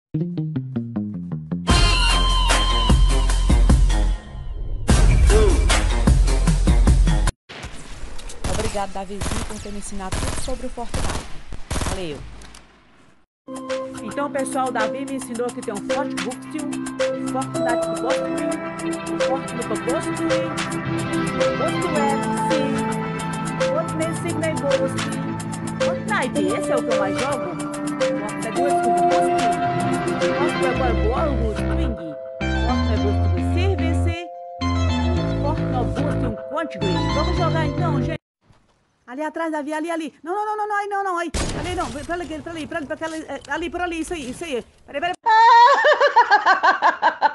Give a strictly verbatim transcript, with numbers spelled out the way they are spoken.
Obrigado, Davizinho, por ter me ensinado tudo sobre o Fortnite. Valeu. Então, pessoal, o Davi me ensinou que tem um Forte Booksteel, um Fortnite do Booksteel, um Fortnite do Booksteel, outro F C, outro Nesse Negócio. Fortnite, esse é o que eu mais jogo? Fortnite do Booksteel, Fortnite do Swing, Fortnite do Service, Fortnite do Quantity. Vamos jogar então, gente. Ali atrás, Davi, ali, ali. Não, não, não, não, não, aí, não, não, aí. Ali, não, pra ali, pra ali, pra ali, pra ali, ali, por ali, isso aí, isso aí. Peraí, peraí.